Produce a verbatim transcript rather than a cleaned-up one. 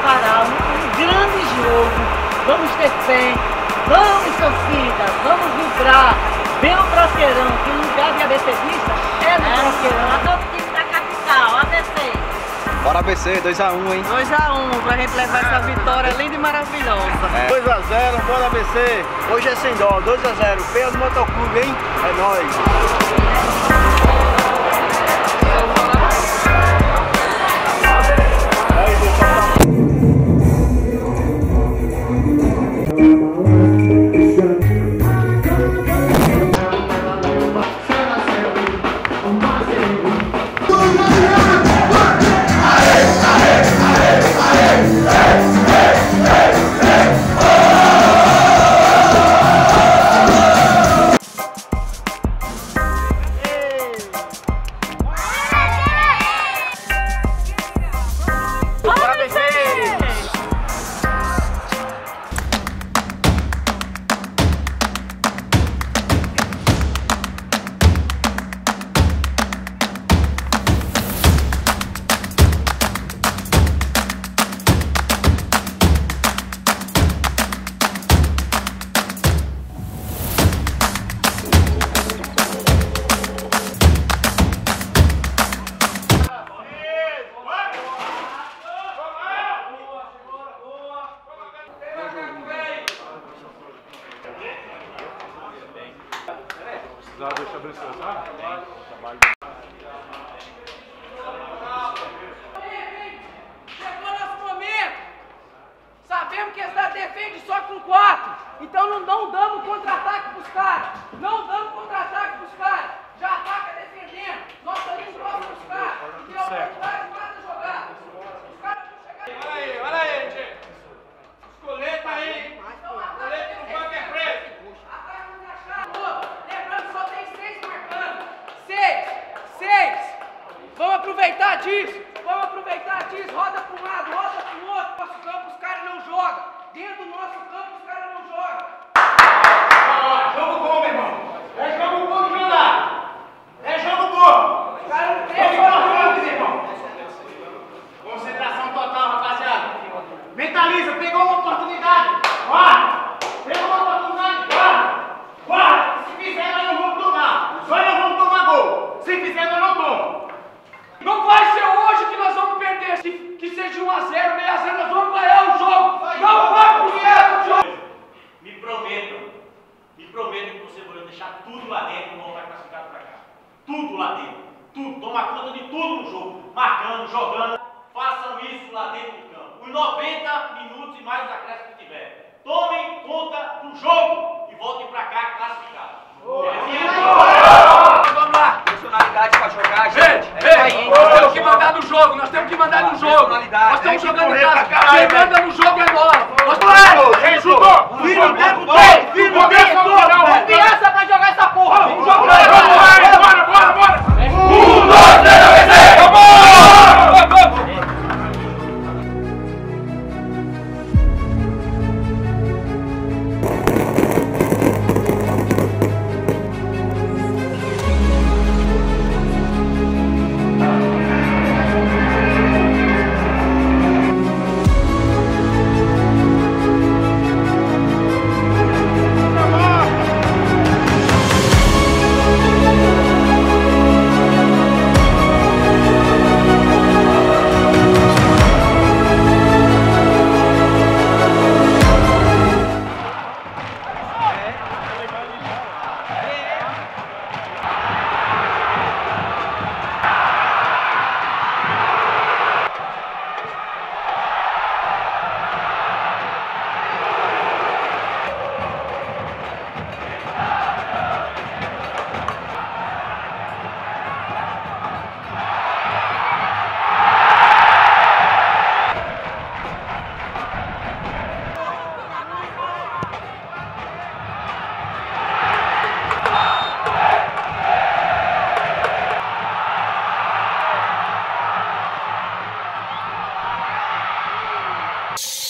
preparar um, um grande jogo. Vamos ter fé, vamos torcida, vamos vibrar. Vem o Brasqueirão, que o lugar de ABCista é no é. Brasqueirão. A todo time da capital, A B C. Bora A B C, dois a um, hein? dois a um, pra gente levar essa vitória linda e maravilhosa. É. dois a zero, bora A B C. Hoje é sem dó, dois a zero. Peso Motoclube, hein? É nóis. Deixa eu abençoar, sabe? Chegou nosso momento. Sabemos que eles da defende só com quatro. Então não, não damos contra-ataque pros caras. Não damos contra-ataque pros caras. Já ataca defendendo. Nossa linha próxima pros caras. E deu oportunidade para jogar. Os caras vão chegar. Olha aí, olha aí, gente. Escoleta aí. Escoleta no banco é preto. Lembrando, só tem seis marcando. Seis, seis. Vamos aproveitar disso. Vamos aproveitar disso. Roda para um lado, roda para o outro. Nosso campo os caras não jogam. Dentro do nosso campo os caras não jogam. Ah, jogo bom, meu irmão. É jogo bom de jogar. É jogo bom. Os caras não É tem importante, meu irmão. Concentração total, rapaziada. Mentaliza, pegou uma oportunidade. Guarda. Pegou uma oportunidade, guarda. Guarda. Se fizer, nós não vamos tomar. Nós não vamos tomar gol. Se fizer, nós não tomamos. Não vai ser hoje que nós vamos perder. Se, que seja um a zero, meio a zero, nós vamos ganhar o jogo. Não vai pro zero o jogo. Me prometam, me prometam que vocês vão deixar tudo lá dentro e não vai classificar pra cá. Tudo lá dentro. Tudo. Toma conta de tudo no jogo. Marcando, jogando. Façam isso lá dentro do campo. Os noventa minutos e mais os acréscimos que tiver. Tomem conta do jogo e voltem pra cá classificados. Vamos lá. Personalidade pra jogar, gente. Ei, ei, nós temos que mandar no jogo, nós temos que mandar no jogo. Nós estamos jogando em casa. Quem manda no jogo é nós. Nós estamos Chutou! Vira o tempo todo! Vira o tempo todo! Confiança pra jogar essa porra. Vamos jogar. Bora, bora, bora! Um, dois, três, vamos! You